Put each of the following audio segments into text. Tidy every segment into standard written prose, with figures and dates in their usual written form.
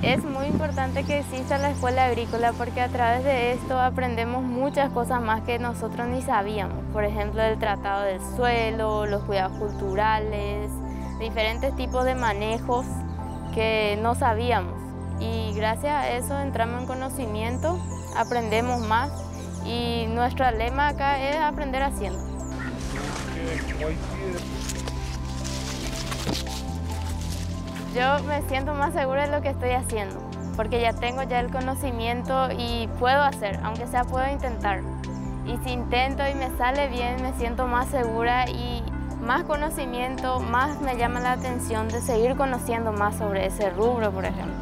Es muy importante que exista la escuela agrícola porque a través de esto aprendemos muchas cosas más que nosotros ni sabíamos. Por ejemplo, el tratado del suelo, los cuidados culturales, diferentes tipos de manejos que no sabíamos. Y gracias a eso entramos en conocimiento, aprendemos más y nuestro lema acá es aprender haciendo. Yo me siento más segura de lo que estoy haciendo, porque ya tengo el conocimiento y puedo hacer, aunque sea puedo intentar. Y si intento y me sale bien, me siento más segura y más conocimiento, más me llama la atención de seguir conociendo más sobre ese rubro, por ejemplo.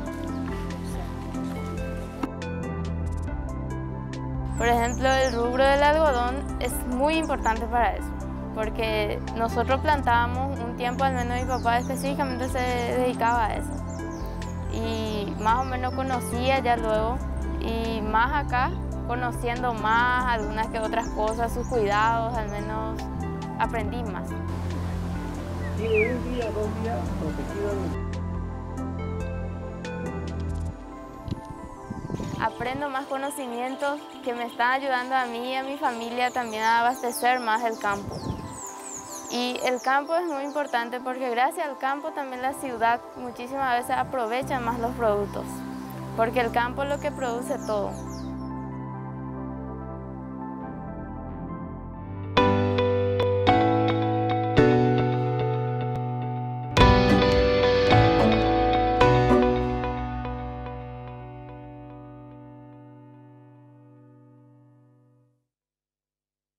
Por ejemplo, el rubro del algodón es muy importante para eso, porque nosotros plantábamos un tiempo, al menos mi papá específicamente se dedicaba a eso. Y más o menos conocía ya luego, y más acá, conociendo más algunas que otras cosas, sus cuidados, al menos aprendí más. Tiene un día, 2 días protegido. Aprendo más conocimientos que me están ayudando a mí y a mi familia también a abastecer más el campo. Y el campo es muy importante porque gracias al campo también la ciudad muchísimas veces aprovecha más los productos, porque el campo es lo que produce todo.